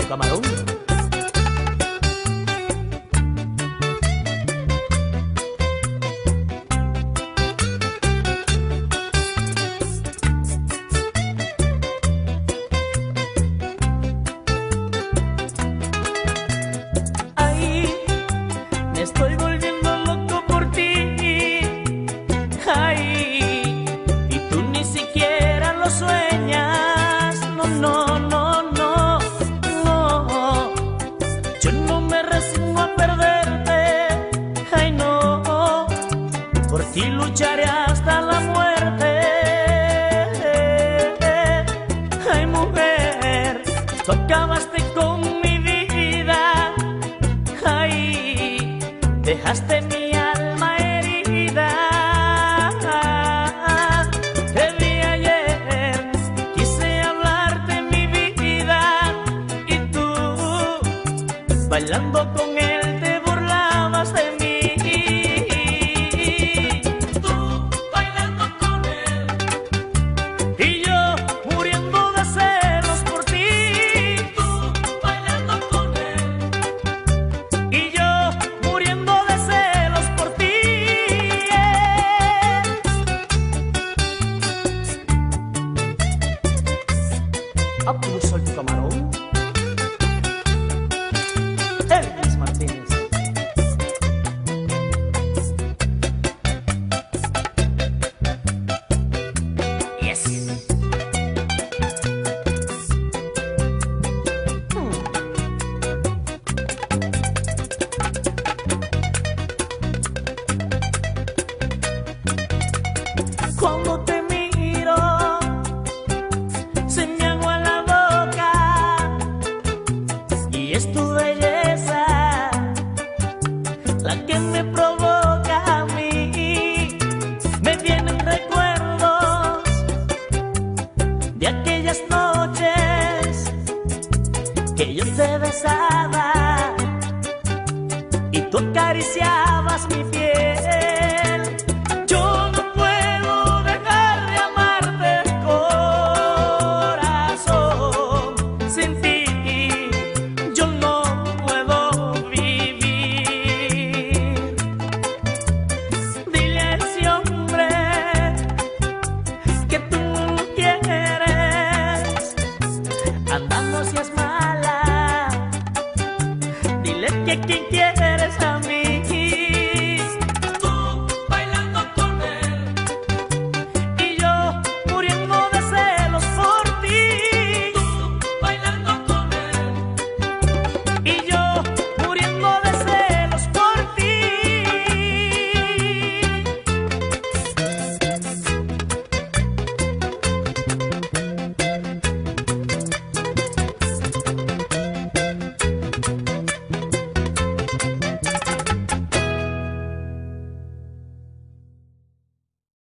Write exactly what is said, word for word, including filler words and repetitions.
camarón. Ay, me estoy volviendo loco por ti. Ay, y tú ni siquiera lo sueñas. No, no, no, no, no. Yo no me resigno a perderte. Ay, no. Por ti lucharé hasta la muerte. Ay, mujer, tú acabaste con mi vida. Ay, dejaste mi alma herida. Te vi ayer, quise hablarte mi vida, y tú, bailando con él, te burlabas de mí. Tú, bailando con él, y yo muriendo de celos por ti. Tú, bailando con él, y yo muriendo de celos por ti. A pulso el camarón. Elvis Martínez. Yes. Cuando te miro, se me agua la boca, y es tu belleza la que me provoca a mí. Me vienen recuerdos de aquellas noches que yo te besaba y tú acariciabas mi piel. Yo no puedo dejar de amarte, corazón. Sin ti yo no puedo vivir. Dile a ese hombre que tú no lo quieres. Anda, no seas mala. Dile que quien